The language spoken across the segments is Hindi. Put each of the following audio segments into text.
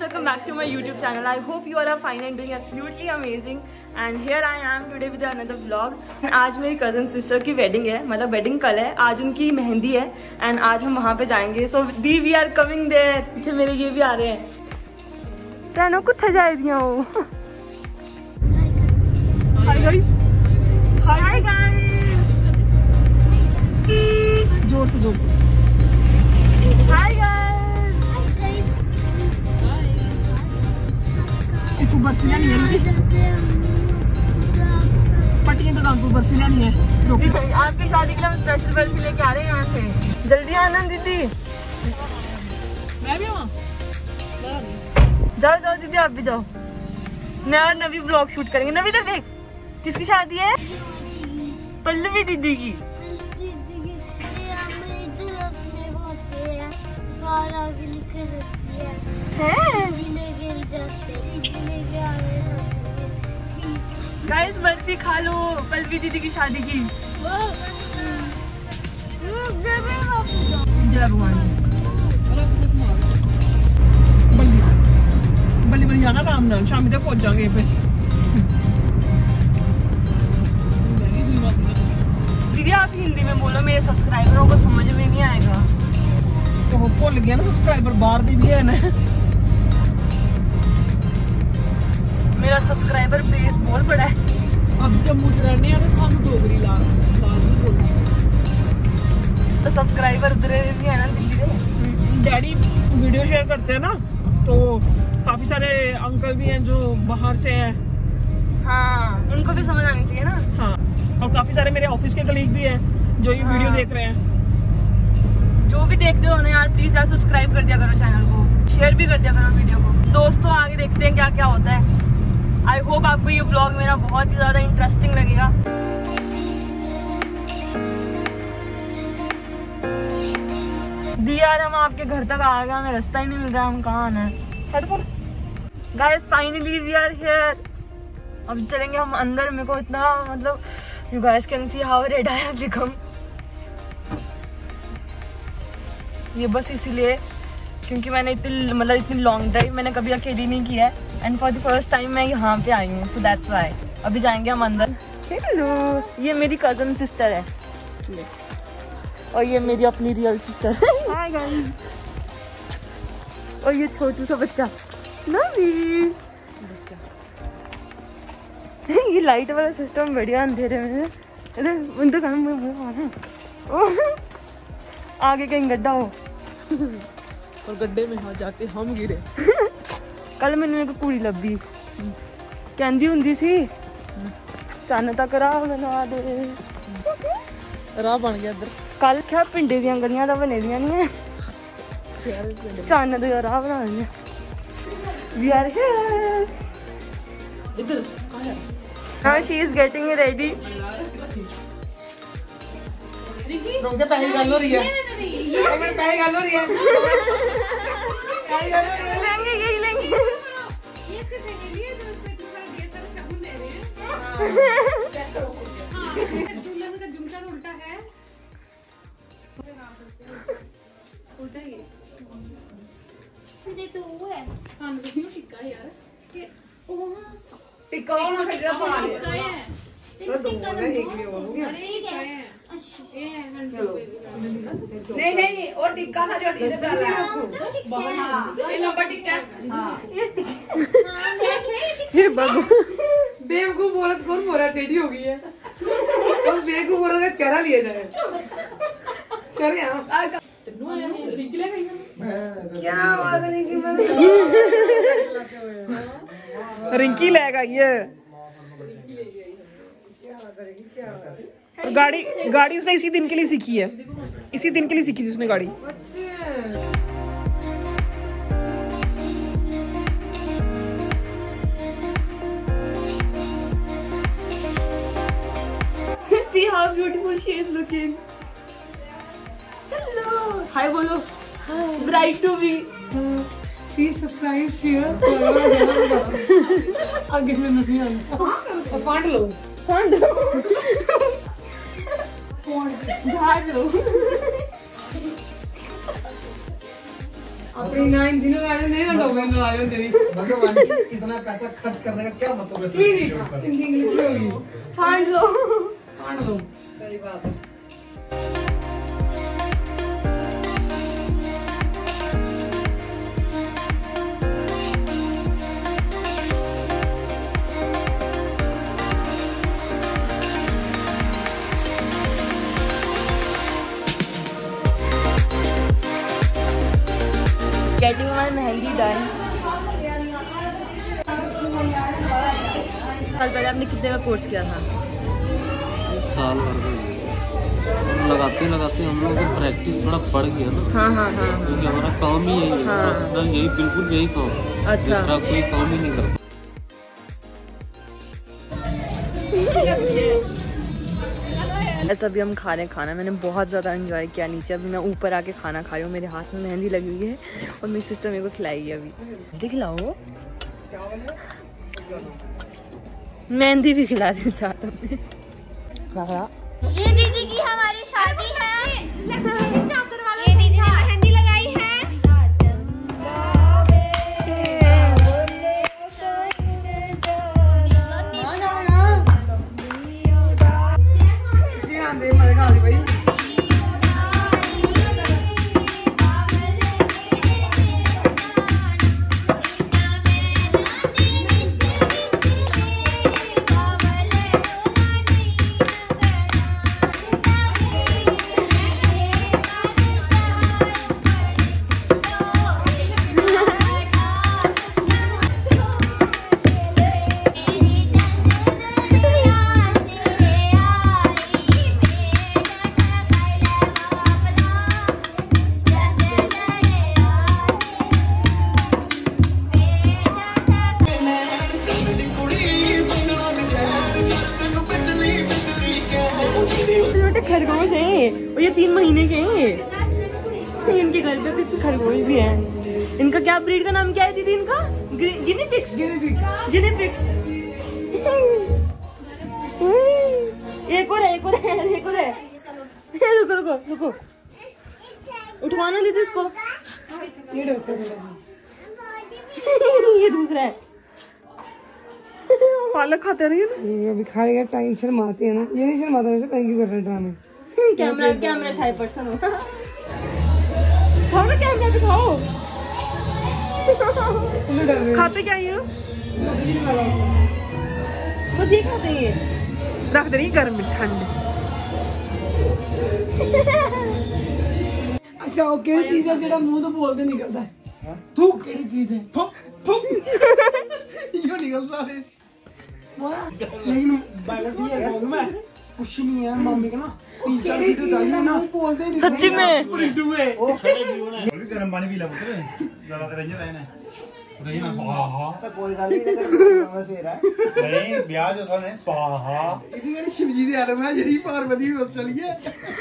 welcome back to my YouTube channel. I hope you all are fine and doing absolutely amazing. And here I am today with another vlog. आज मेरी कजन सिस्टर की वेडिंग है, मतलब वेडिंग कल है, आज उनकी मेहंदी है एंड आज हम वहाँ पे जाएंगे. So we are coming there. पीछे मेरे ये भी आ रहे हैं. तेनो कुत्थे जाए दिया हो? Hi guys. Hi guys. जोर से. Hi guys. तू बर्फी लेनी है? पट्टियां दुकान पर बर्फी लेनी है. आपकी शादी के लिए हम स्पेशल बर्फी लेके आ रहे हैं यहाँ से. जल्दी आना दीदी. मैं भी आऊँ? जाओ दीदी, आप भी जाओ. मैं और नवी ब्लॉग शूट करेंगे. नवी इधर देख, किसकी शादी है? पल्लवी दीदी की. गाइस बर्फी खा लो, पल्लवी दीदी की शादी की. बल्ली जाना काम ना, शाम तक पहुंच जाएंगे पे. दीदी आप हिंदी में बोलो, मेरे सब्सक्राइबरों को समझ में नहीं आएगा. तो वो भूल गया ना, सब्सक्राइबर बाहर भी है ना. मेरा सब्सक्राइबर बेस बहुत बड़ा है. अब जम्मू से रहने वाले सानू डोगरी लाजमी बोलनी है. तो सब्सक्राइबर उधर भी है ना दिल्ली में. डैडी वीडियो शेयर करते हैं ना, तो काफी सारे अंकल भी हैं जो बाहर से हैं. हाँ, उनको भी समझ आनी चाहिए ना. हाँ, और काफी सारे मेरे ऑफिस के कलीग भी हैं जो ये वीडियो देख रहे हैं. जो भी देखते हो ना यार, प्लीज यार सब्सक्राइब कर दिया करो चैनल को, शेयर भी कर दिया करो वीडियो को. दोस्तों आगे देखते हैं क्या क्या होता है. आई होप आपको ये ब्लॉग मेरा बहुत ही ज्यादा इंटरेस्टिंग लगेगा. दी यार हम आपके घर तक आ गए, हमें रास्ता ही नहीं मिल रहा, हम कहाँ आना है. Guys finally we are here. अब चलेंगे हम अंदर. मेरे को इतना मतलब you guys can see how red I have become. ये बस इसीलिए क्योंकि मैंने इतनी लॉन्ग ड्राइव मैंने कभी अकेली नहीं किया है and for the first time मैं यहाँ पे आई हूँ. So that's why. अभी जाएंगे हम अंदर. हेलो, ये मेरी कजन सिस्टर है. यस. और ये मेरी अपनी रियल सिस्टर. Hi guys. और ये छोटू सा बच्चा नवी. ये लाइट वाला सिस्टम बढ़िया अंधेरे में. तो काम में आगे कहीं गड्ढा हो और गड्ढे में हाँ जाके हम गिरे. कल मैंने को कुड़ी लभी कहती होंगी सी चन्न तक राह बना दे. राह बन गया इधर. कल क्या पिंडे दी गलियां तो बने दियां नहीं है, चन्न का राह बना देंगे. We are here. इधर now she is getting ready. रोज़ा पहली गल हो रही है. पहली गल हो रही है. लेंगे यही लेंगे. ये इसके लिए जो उसमें थोड़ा ये सब साबुन दे रहे हैं. चेक करो. हां, दुल्हन का झुमका तो उल्टा है. उल्टा ही है. ये तो वो है. हां, ये टिक्का है यार. ओह टिक्का और ना फिर पा ले. तो दो है, एक भी हो गया. ठीक है. नहीं और टिक्का था जो इधर डाला है. ये लंबा टिक्का. ये बगु बेवकूफ बोलत कौन बोला टेढ़ी हो गई है. और बेवकूफ बोला का चेहरा लिया जाए. चल यहाँ क्या बात है. रिंकी लेगा ये. और गाड़ी उसने इसी दिन के लिए सीखी है. इसी दिन के लिए सीखी थी उसने गाड़ी. See how beautiful she is looking. Hello. Hi बोलो. Hi. Bright to be. Please subscribe, share. आगे में नहीं आना. फाड़ लो. झाड़ लो. अपनी 9 दिनों आए नहीं ना लोग ना आए तेरी भगवान इतना पैसा खर्च करने का क्या मतलब है? नहीं हिंदी इंग्लिश में होगी। फाड़ लो सही बात है। Getting my mehndi done। पहले आपने कितने का कोर्स किया था? साल भर में लगाते लगाते हम लोग को प्रैक्टिस थोड़ा बढ़ गया ना। हाँ हाँ हाँ क्योंकि हमारा काम ही यही है। हाँ। यही बिल्कुल यही काम। अच्छा। दूसरा कोई काम ही नहीं करता। ऐसा अभी हम खा रहे हैं खाना। मैंने बहुत ज़्यादा एंजॉय किया नीचे। अभी मैं ऊपर आके खाना खा रही हूँ। मेरे हाथ में मेहंदी लगी हुई है और मेरी सिस्टर मेरे को खिलाएगी अभी। दिखलाओ मेहंदी भी खिला दी साथ में। ये दीदी की हमारी शादी है। ये दीदी ने मेहंदी लगाई है। खरगोश है और ये 3 महीने के हैं। इनके घर पे पीछे खरगोश भी है। इनका क्या ब्रीड का नाम क्या है दीदी? इनका गिनी पिग्स। गिनी पिग्स। एक और है एक और है एक और है। रुको रुको रुको उठवाना दीदी इसको। ये दूसरा है। पालक खाते रहिए ना। अभी खाएगा टाइम शर्माते हैं ना। ये नहीं शर्माता वैसे थैंक यू कर रहे हैं ड्रामे। कैमरा शाय पर्सन हो। खाओ ना कैमरा पे खाओ। खाते क्या ये? बस ये खाते हैं। ये रख दे रही गर्म ठंड। अच्छा वो केड़ी चीज है जेड़ा मुंह तो बोलते निकलता है? तू केड़ी चीज है? यो निकलता है। लेकिन कुछ नहीं है मम्मी का ना सच्ची में गर्म पानी पी ला कोई गल नहीं ब्याह जो था ने स्वाहा शिवजी दे आलम है जेडी पार्वती भी चली है।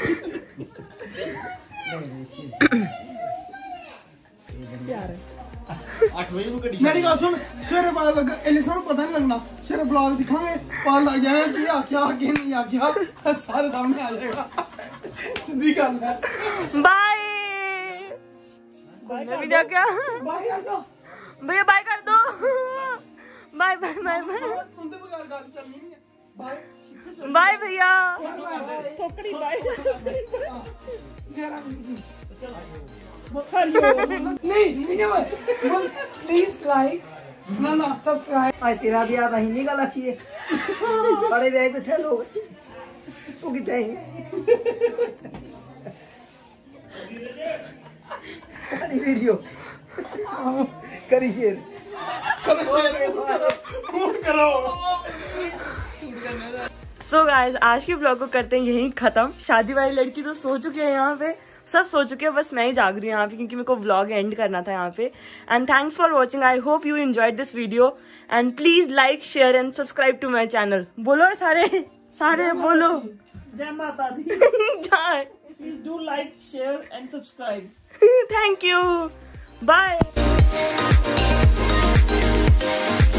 मेरी गल सुन सवेरे पता लगा इन्हें सानू पता नहीं लगना। सवेरे ब्लॉग दिखांगे पता लग जाएगा कि आख्या कि नहीं आख्या सारे सामने आ जाएगा। सीधी गल है। बाय बाय क्या भैया बाय कर दो। Bye bye bye bye bye भैया। ठोकरी बाय। नहीं प्लीज लाइक ना सब्सक्राइब। आज तेरा भी आता ही नहीं गल आखिए सारे ब्याह कितने लोग तू कितने ही वीडियो करिए सो गाइस आज के ब्लॉग को करते हैं यहीं खत्म। शादी वाली लड़की तो सो चुकी है यहाँ पे। सब सो चुके हैं बस मैं ही जाग रही हूँ यहाँ पे क्योंकि मेरे को व्लॉग एंड करना था यहाँ पे। And thanks for watching. I hope you enjoyed this video and please like share and subscribe to my channel. बोलो सारे सारे बोलो जय माता दी। Please do like share and subscribe. Thank you bye.